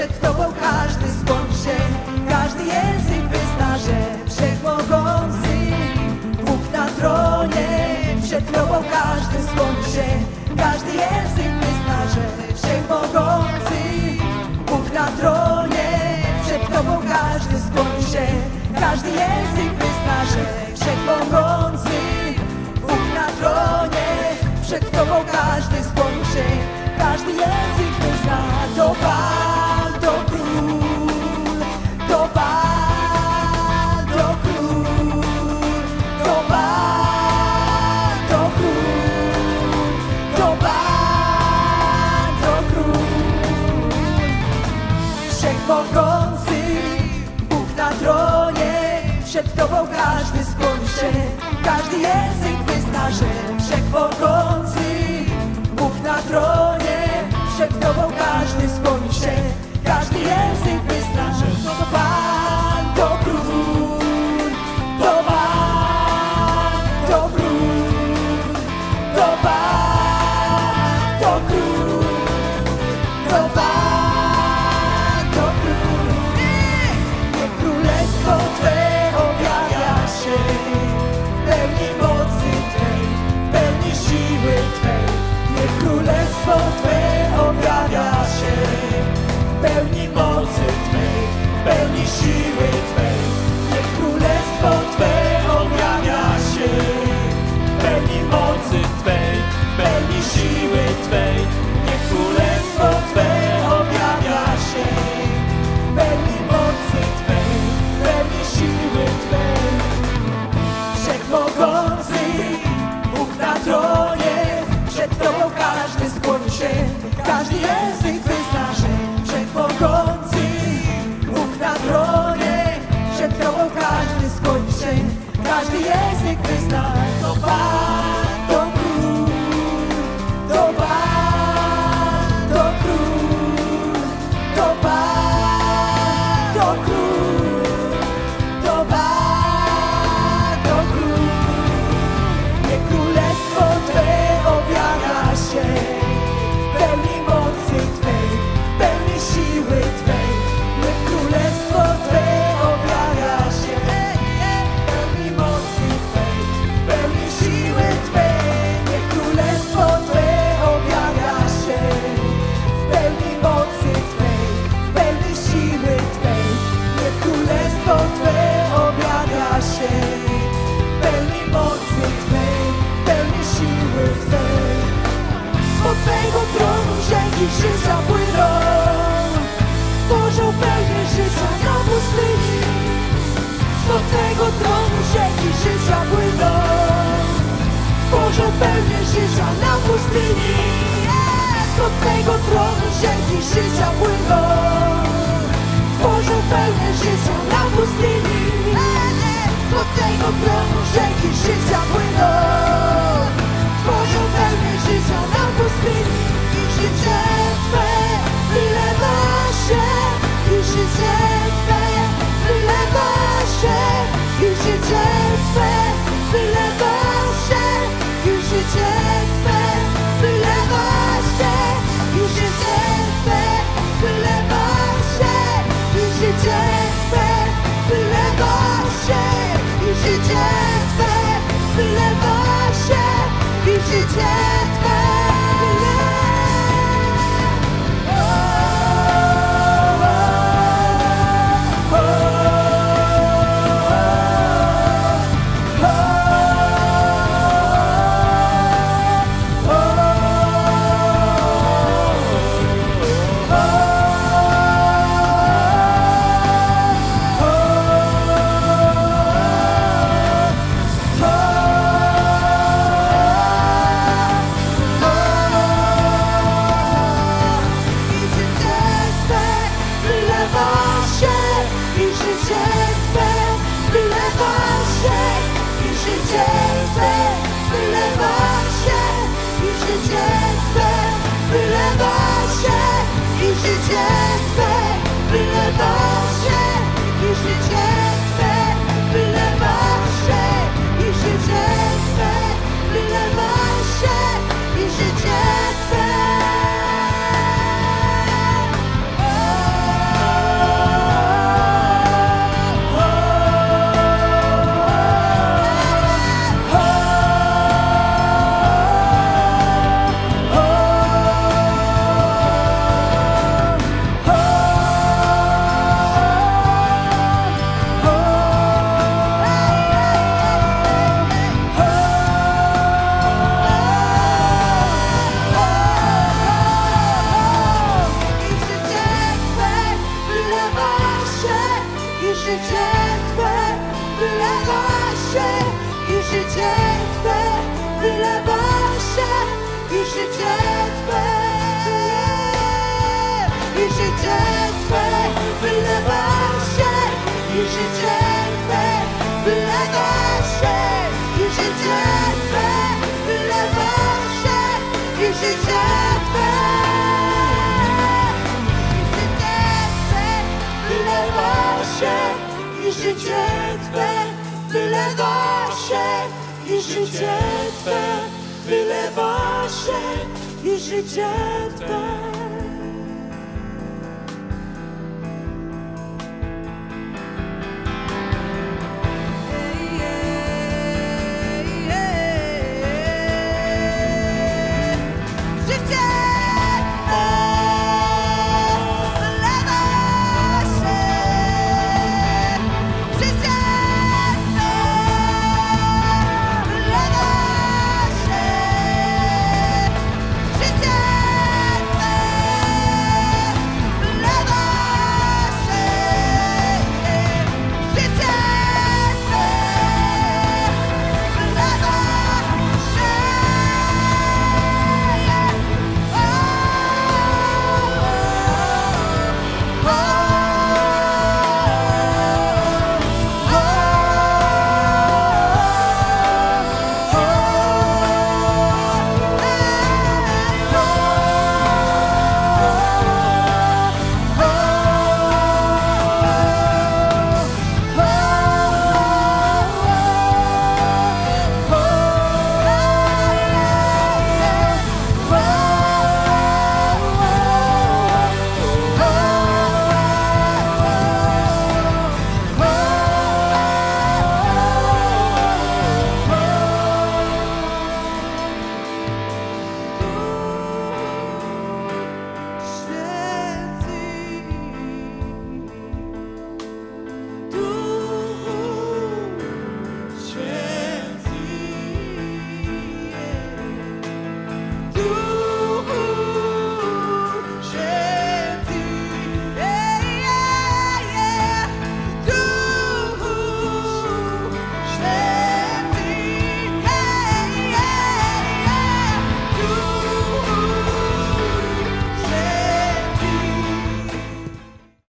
przed Tobą każdy skłoni się, każdy język wyzna, że Wszechmogący Bóg na tronie. Przed Tobą każdy skłoni się, każdy język wyzna, że Wszechmogący Bóg na tronie. Przed Tobą każdy skłoni się, każdy język wyzna, że Wszechmogący Bóg na tronie. Przed Tobą każdy skłoni się, każdy język wyzna. To Pan, to Król, to Pan, to Król, to Pan, to Król, to Pan, to Król. Wszechmogący Bóg na tronie. Przed Tobą każdy skłoni się, każdy język wyzna, że Wszechmogący Bóg na tronie. Przed Tobą każdy skłoni się, każdy język wyzna, że to Pan, to Król, to Pan, to Król, to Pan, to Król, to Pan, to Król. Niech królestwo Twe objawia się w pełni mocy Twej, w pełni siły Twej. Niech królestwo Twe objawia się w pełni mocy Twej, w pełni siły Twej. Niech królestwo Twe objawia się w pełni mocy Twej, w pełni siły Twej. Niech królestwo Twe objawia się w pełni mocy Twej, w pełni siły Twej. Wszechmogący Bóg na tronie. Przed Tobą każdy skłoni się, każdy język wyzna, że Wszechmogący Bóg na tronie. Przed Tobą każdy skłoni się, każdy język wyzna. To Pan, to Król, to Pan, to Król, to Pan, to Król, to Pan, to Król. Niech królestwo Twe objawia się w pełni mocy Twej, w pełni siły Twej. Niech królestwo Twe objawia się w pełni mocy Twej, w pełni siły Twej. Niech królestwo Twe objawia się w pełni mocy Twej, w pełni siły Twej. Niech królestwo Twe objawia się w pełni mocy Twej, w pełni siły Twej. Spod Twego tronu rzeki życia płyną, tworzą pełnię życia na pustyni. Spod Twego tronu rzeki życia płyną, tworzą pełnię życia na pustyni. Spod Twego tronu rzeki życia płyną, tworzą pełnię życia na pustyni. Spod Twego tronu rzeki życia płyną, tworzą pełnię życia na pustyni. I życie Twe wylewa się, i życie Twe wylewa się, i życie Twe wylewa się, i życie Twe wylewa się, i życie Twe wylewa się, i życie Twe wylewa się, i życie Twe wylewa się, i życie Twe życie Twe wylewa się, i życie Twe wylewa się, i życie Twe, i życie Twe wylewa się, i życie Twe wylewa się, i życie Twe wylewa się, i życie Twe, wylewa się, i życie Twe wylewa się, i życie Twe wylewa się, i życie Twe.